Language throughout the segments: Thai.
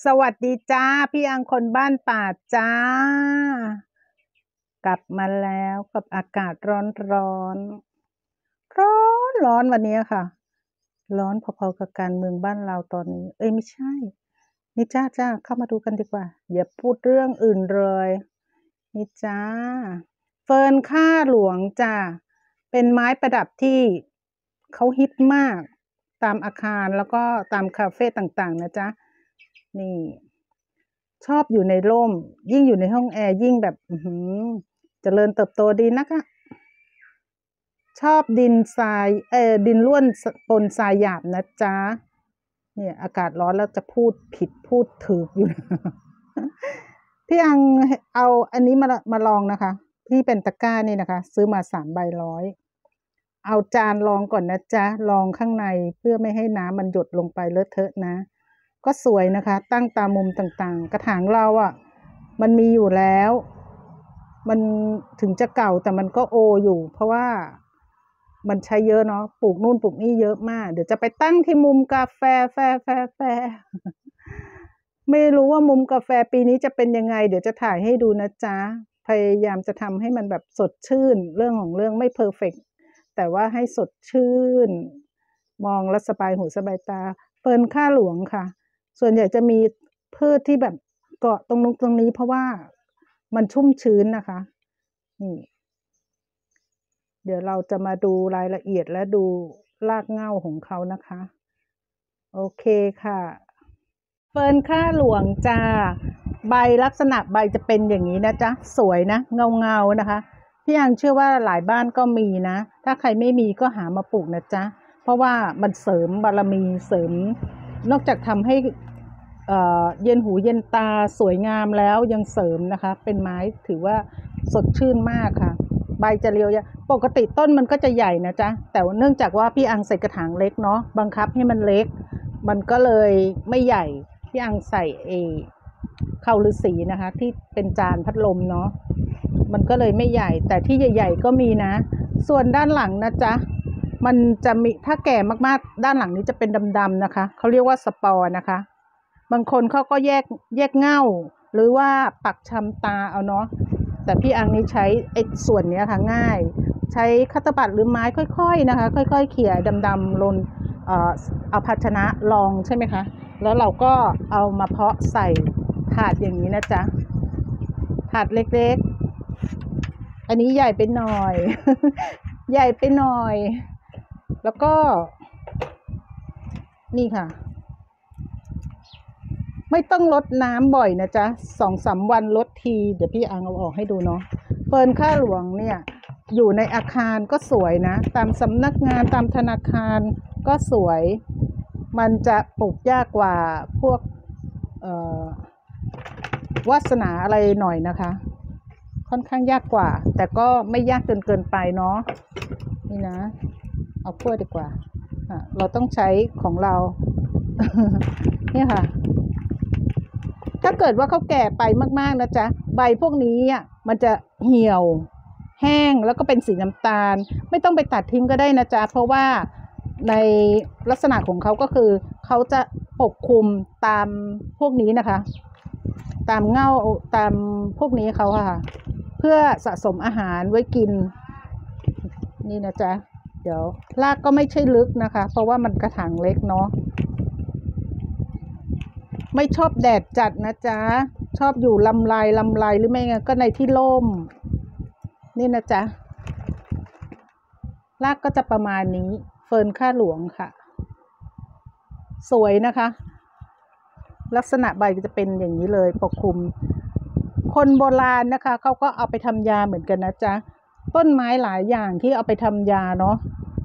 สวัสดีจ้าพี่อังคนบ้านป่าจ้า กลับมาแล้วกับอากาศร้อนร้อนวันนี้ค่ะ ร้อนพอๆกับการเมืองบ้านเราตอนนี้ เอ้ยไม่ใช่ นี่จ้าเข้ามาดูกันดีกว่า อย่าพูดเรื่องอื่นเลยนี่จ้าเฟิร์นข้าหลวงจ้าเป็นไม้ประดับที่เขาฮิตมากตามอาคารแล้วก็ตามคาเฟ่ต่างๆนะจ๊ะนี่ชอบอยู่ในร่มยิ่งอยู่ในห้องแอร์ยิ่งแบบเจริญเติบโตดีนะคะชอบดินทรายดินร่วนปนทรายหยาบนะจ๊ะเนี่ยอากาศร้อนแล้วจะพูดผิดพูดถูกอยู่ พี่อังเอาอันนี้มาลองนะคะที่เป็นตะกร้านี่นะคะซื้อมา3 ใบ 100เอาจานรองก่อนนะจ๊ะรองข้างในเพื่อไม่ให้น้ำมันหยดลงไปเลอะเทอะนะก็สวยนะคะตั้งตามมุมต่างๆกระถางเราอ่ะมันมีอยู่แล้วมันถึงจะเก่าแต่มันก็โออยู่เพราะว่ามันใช้เยอะเนาะปลูกนู่นปลูกนี่เยอะมากเดี๋ยวจะไปตั้งที่มุมกาแฟไม่รู้ว่ามุมกาแฟปีนี้จะเป็นยังไงเดี๋ยวจะถ่ายให้ดูนะจ๊ะพยายามจะทำให้มันแบบสดชื่นเรื่องของเรื่องไม่เพอร์เฟกต์แต่ว่าให้สดชื่นมองแล้วสบายหูสบายตาเฟิร์นข้าหลวงค่ะส่วนใหญ่จะมีพืชที่แบบเกาะตรงนู้นตรงนี้เพราะว่ามันชุ่มชื้นนะคะนี่เดี๋ยวเราจะมาดูรายละเอียดและดูรากเหง้าของเขานะคะโอเคค่ะเฟิร์นข้าหลวงจ้าใบลักษณะใบจะเป็นอย่างนี้นะจ๊ะสวยนะเงานะคะพี่ยังเชื่อว่าหลายบ้านก็มีนะถ้าใครไม่มีก็หามาปลูกนะจ๊ะเพราะว่ามันเสริมบารมีเสริมนอกจากทำให้เย็นหูเย็นตาสวยงามแล้วยังเสริมนะคะเป็นไม้ถือว่าสดชื่นมากค่ะใบจะเรียวปกติต้นมันก็จะใหญ่นะจ๊ะแต่เนื่องจากว่าพี่อังใส่กระถางเล็กเนาะบังคับให้มันเล็กมันก็เลยไม่ใหญ่พี่อังใส่เข้าฤาษีนะคะที่เป็นจานพัดลมเนาะมันก็เลยไม่ใหญ่แต่ที่ใหญ่ๆก็มีนะส่วนด้านหลังนะจ๊ะมันจะมีถ้าแก่มากๆด้านหลังนี้จะเป็นดำๆนะคะเขาเรียกว่าสปอร์นะคะบางคนเขาก็แยกเง่าหรือว่าปักชำตาเอาเนาะแต่พี่อังนี้ใช้ส่วนนี้ค่ะง่ายใช้คัตบัตหรือไม้ค่อยๆนะคะค่อยๆเขี่ยดำๆลนเอาภาชนะรองใช่ไหมคะแล้วเราก็เอามาเพาะใส่ถาดอย่างนี้นะจ๊ะถาดเล็กๆอันนี้ใหญ่ไปหน่อย ใหญ่ไปหน่อยแล้วก็นี่ค่ะไม่ต้องรดน้ำบ่อยนะจ๊ะ2-3 วันรดทีเดี๋ยวพี่อังเอาออกให้ดูเนาะเฟิร์นข้าหลวงเนี่ยอยู่ในอาคารก็สวยนะตามสำนักงานตามธนาคารก็สวยมันจะปลูกยากกว่าพวกวาสนาอะไรหน่อยนะคะค่อนข้างยากกว่าแต่ก็ไม่ยากจนเกินไปเนาะนี่นะเอาขั้วดีกว่าเราต้องใช้ของเรา เนี่ยค่ะถ้าเกิดว่าเขาแก่ไปมากๆนะจ๊ะใบพวกนี้อ่ะมันจะเหี่ยวแห้งแล้วก็เป็นสีน้ำตาลไม่ต้องไปตัดทิ้งก็ได้นะจ๊ะเพราะว่าในลักษณะของเขาก็คือเขาจะปกคลุมตามพวกนี้นะคะตามเง่าตามพวกนี้เขาค่ะเพื่อสะสมอาหารไว้กินนี่นะจ๊ะเดี๋ยวรากก็ไม่ใช่ลึกนะคะเพราะว่ามันกระถางเล็กเนาะไม่ชอบแดดจัดนะจ๊ะชอบอยู่ลำไรหรือไม่งั้นก็ในที่ร่มนี่นะจ๊ะรากก็จะประมาณนี้เฟิร์นข้าหลวงค่ะสวยนะคะลักษณะใบจะเป็นอย่างนี้เลยปกคลุมคนโบราณนะคะเขาก็เอาไปทำยาเหมือนกันนะจ๊ะต้นไม้หลายอย่างที่เอาไปทำยาเนาะ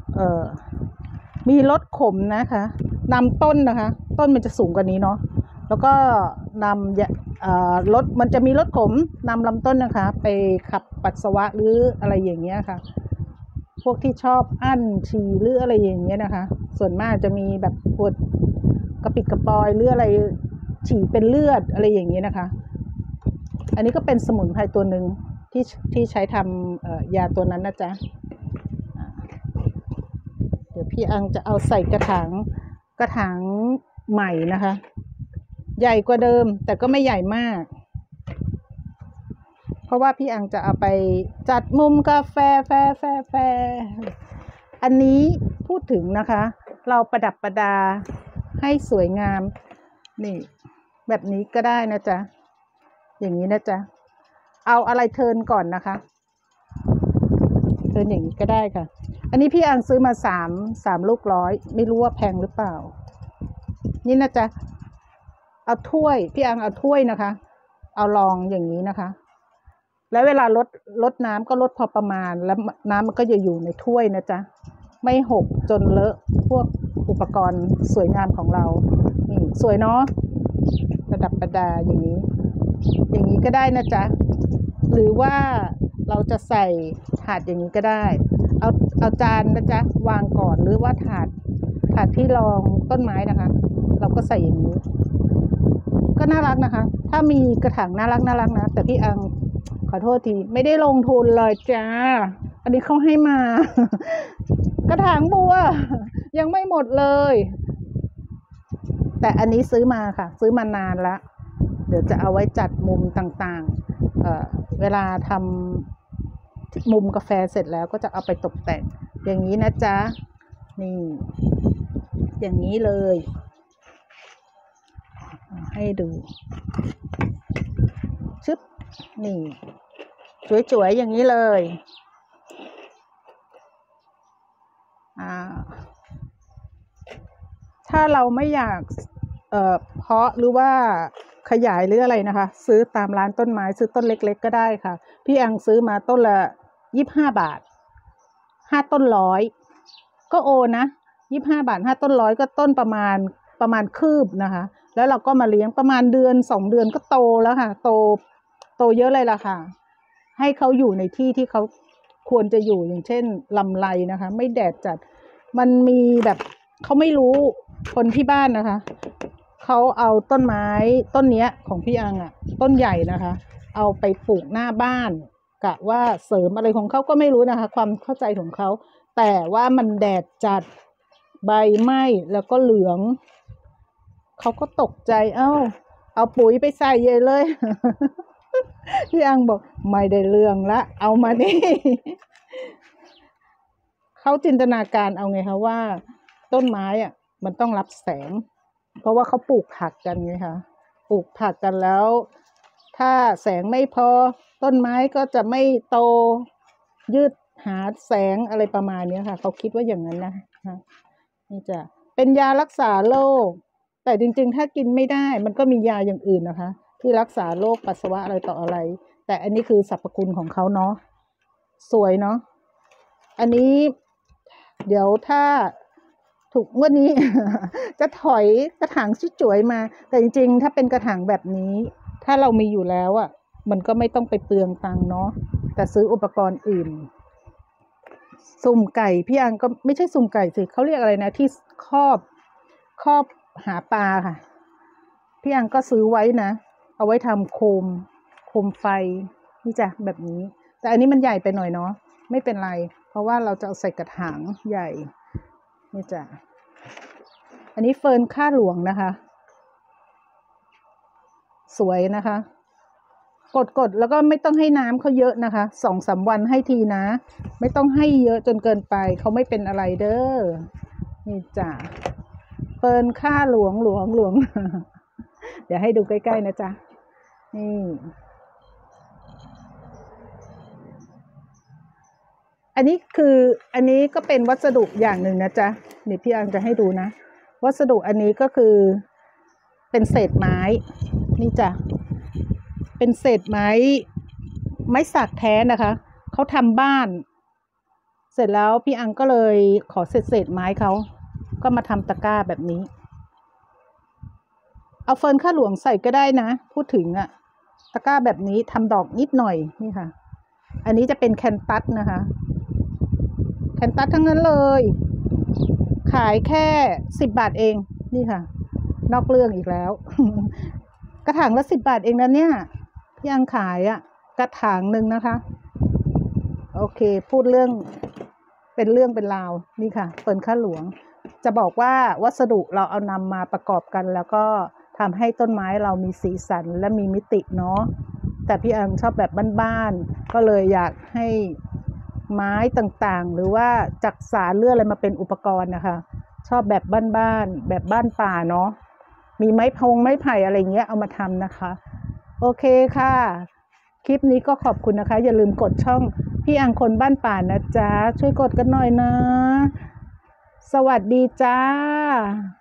มีรสขมนะคะนำต้นนะคะต้นมันจะสูงกว่านี้เนาะแล้วก็นำรถมันจะมีรถขมนำลำต้นนะคะไปขับปัสสาวะหรืออะไรอย่างเงี้ยค่ะพวกที่ชอบอั้นฉี่หรืออะไรอย่างเงี้ยนะคะส่วนมากจะมีแบบปวดกระปิดกระปอยหรืออะไรฉี่เป็นเลือดอะไรอย่างเงี้ยนะคะอันนี้ก็เป็นสมุนไพรตัวหนึ่งที่ใช้ทำยาตัวนั้นนะจ๊ะเดี๋ยวพี่อังจะเอาใส่กระถางใหม่นะคะใหญ่กว่าเดิมแต่ก็ไม่ใหญ่มาก เพราะว่าพี่อังจะเอาไปจัดมุมกาแฟอันนี้พูดถึงนะคะ เราประดับประดาให้สวยงามนี่แบบนี้ก็ได้นะจ๊ะอย่างนี้นะจ๊ะเอาอะไรเทิร์นก่อนนะคะเทิร์นอย่างนี้ก็ได้ค่ะอันนี้พี่อังซื้อมา3 ลูกร้อยไม่รู้ว่าแพงหรือเปล่านี่นะจ๊ะเอาถ้วยพี่อังเอาถ้วยนะคะเอารองอย่างนี้นะคะแล้วเวลาลดน้ำก็ลดพอประมาณแล้วน้ำมันก็จะอยู่ในถ้วยนะจ๊ะไม่หกจนเลอะพวกอุปกรณ์สวยงามของเรานี่สวยเนาะประดับประดาอย่างนี้ก็ได้นะจ๊ะหรือว่าเราจะใส่ถาดอย่างนี้ก็ได้เอาจานนะจ๊ะวางก่อนหรือว่าถาดที่รองต้นไม้นะคะเราก็ใส่อย่างนี้ก็น่ารักนะคะถ้ามีกระถางน่ารักนะแต่พี่อังขอโทษทีไม่ได้ลงทุนเลยจ้าอันนี้เขาให้มา กระถางบัวยังไม่หมดเลยแต่อันนี้ซื้อมาค่ะซื้อมานานแล้วเดี๋ยวจะเอาไว้จัดมุมต่างๆเวลาทำมุมกาแฟเสร็จแล้วก็จะเอาไปตกแต่งอย่างนี้นะจ๊ะนี่อย่างนี้เลยให้ดูชึบนี่สวยๆอย่างนี้เลยถ้าเราไม่อยากเพาะหรือว่าขยายหรืออะไรนะคะซื้อตามร้านต้นไม้ซื้อต้นเล็กๆก็ได้ค่ะพี่อังซื้อมาต้นละ25 บาท5 ต้น100ก็โอนะ25 บาท5 ต้น100ก็ต้นประมาณคืบนะคะแล้วเราก็มาเลี้ยงประมาณ1-2 เดือนก็โตแล้วค่ะโตเยอะเลยล่ะค่ะให้เขาอยู่ในที่ที่เขาควรจะอยู่อย่างเช่นลำไรนะคะไม่แดดจัดมันมีแบบเขาไม่รู้คนที่บ้านนะคะเขาเอาต้นไม้ต้นเนี้ยของพี่อังอ่ะต้นใหญ่นะคะเอาไปปลูกหน้าบ้านกะว่าเสริมอะไรของเขาก็ไม่รู้นะคะความเข้าใจของเขาแต่ว่ามันแดดจัดใบไหม้แล้วก็เหลืองเขาก็ตกใจเอาปุ๋ยไปใส่เลย พี่อังบอกไม่ได้เรื่องละเอามานี่ เขาจินตนาการเอาไงคะว่าต้นไม้อ่ะมันต้องรับแสงเพราะว่าเขาปลูกผักกันไงคะปลูกผักกันแล้วถ้าแสงไม่พอต้นไม้ก็จะไม่โตยืดหาแสงอะไรประมาณนี้ค่ะเขาคิดว่าอย่างนั้นนะนี่จะเป็นยารักษาโรคแต่จริงๆถ้ากินไม่ได้มันก็มียาอย่างอื่นนะคะที่รักษาโรคปัสสาวะอะไรต่ออะไรแต่อันนี้คือสรรพคุณของเขาเนาะสวยเนาะอันนี้เดี๋ยวถ้าถูกวันนี้ จะถอยกระถางสวยๆมาแต่จริงๆถ้าเป็นกระถางแบบนี้ถ้าเรามีอยู่แล้วอ่ะมันก็ไม่ต้องไปเปลืองตังค์เนาะแต่ซื้ออุปกรณ์อื่นสุ่มไก่พี่อังก็ไม่ใช่สุ่มไก่สิเขาเรียกอะไรนะที่ครอบหาปลาค่ะพี่อังก็ซื้อไว้นะเอาไว้ทำโคมไฟนี่จ้ะแบบนี้แต่อันนี้มันใหญ่ไปหน่อยเนาะไม่เป็นไรเพราะว่าเราจะเอาใส่กระถางใหญ่นี่จ้ะอันนี้เฟิร์นข้าหลวงนะคะสวยนะคะกดแล้วก็ไม่ต้องให้น้ำเขาเยอะนะคะ2-3 วันให้ทีนะไม่ต้องให้เยอะจนเกินไปเขาไม่เป็นอะไรเด้อนี่จ้ะเฟิร์นข้าหลวง เดี๋ยวให้ดูใกล้ๆนะจ๊ะนี่อันนี้ก็เป็นวัสดุอย่างหนึ่งนะจ๊ะนี่พี่อังจะให้ดูนะวัสดุอันนี้ก็คือเป็นเศษไม้นี่จ้ะเป็นเศษไม้สักแท้นะคะเขาทำบ้านเสร็จแล้วพี่อังก็เลยขอเศษไม้เขาก็มาทำตะกร้าแบบนี้เอาเฟิร์นข้าหลวงใส่ก็ได้นะพูดถึงอะตะกร้าแบบนี้ทำดอกนิดหน่อยนี่ค่ะอันนี้จะเป็นแคนตัสนะคะแคนตัสทั้งนั้นเลยขายแค่10 บาทเองนี่ค่ะนอกเรื่องอีกแล้ว กระถางละ10 บาทเองนะเนี่ยพี่อังขายอะกระถางหนึ่งนะคะโอเคพูดเรื่องเป็นราวนี่ค่ะเฟิร์นข้าหลวงจะบอกว่าวัสดุเราเอานำมาประกอบกันแล้วก็ทำให้ต้นไม้เรามีสีสันและมีมิติเนาะแต่พี่อังชอบแบบบ้านๆก็เลยอยากให้ไม้ต่างๆหรือว่าจักสานเลื่ออะไรมาเป็นอุปกรณ์นะคะชอบแบบบ้านๆแบบบ้านป่าเนาะมีไม้ไผ่อะไรเงี้ยเอามาทำนะคะโอเคค่ะคลิปนี้ก็ขอบคุณนะคะอย่าลืมกดช่องพี่อังคนบ้านป่านะจ๊ะช่วยกดกันหน่อยนะสวัสดีจ้า